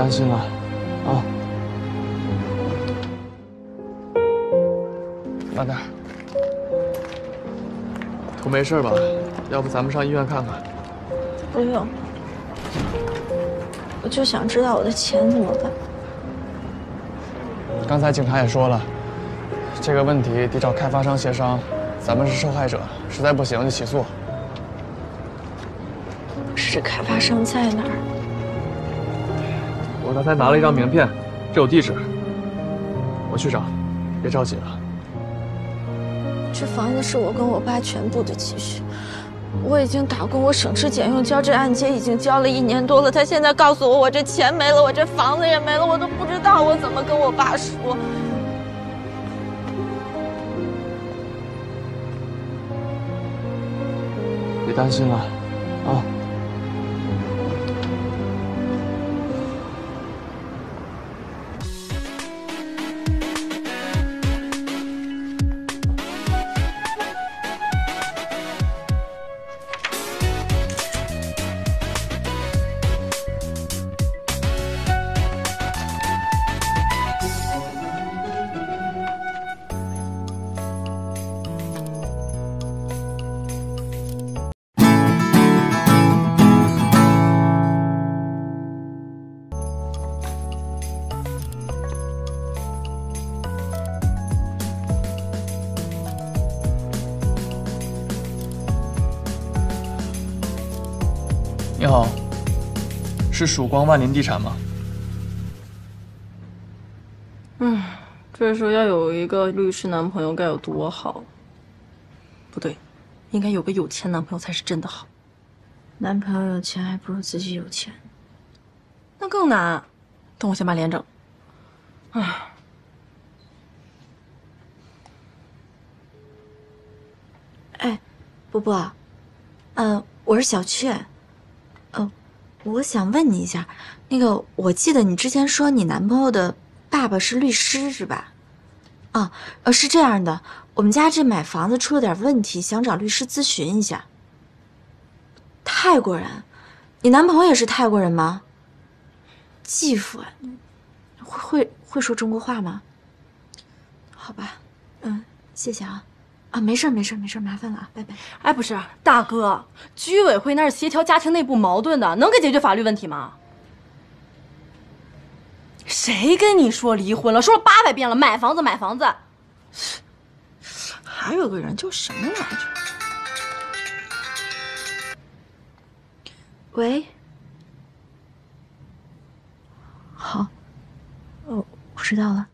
担心了，啊。慢点。图没事吧？要不咱们上医院看看？ 不用，我就想知道我的钱怎么办。 刚才警察也说了，这个问题得找开发商协商，咱们是受害者，实在不行就起诉。 是开发商在哪儿？ 我刚才拿了一张名片，这有地址。我去找，别着急了。 这房子是我跟我爸全部的积蓄，我已经打工，我省吃俭用交这按揭已经交了1年多了。他现在告诉我，我这钱没了，我这房子也没了，我都不知道我怎么跟我爸说。 别担心了，啊。你好，是曙光万林地产吗？ 这时候要有一个律师男朋友该有多好？不对，应该有个有钱男朋友才是真的好。 男朋友有钱还不如自己有钱， 那更难。等我先把脸整。 哎，波波，我是小雀，我想问你一下，那个我记得你之前说你男朋友的爸爸是律师是吧？是这样的，我们家这买房子出了点问题，想找律师咨询一下。泰国人，你男朋友也是泰国人吗？继父啊，会说中国话吗？好吧，谢谢啊。没事，麻烦了啊，拜拜。 哎，不是，大哥，居委会那是协调家庭内部矛盾的，能给解决法律问题吗？谁跟你说离婚了？说了800遍了，买房子，买房子。 还有个人叫什么来着？喂。好，我知道了。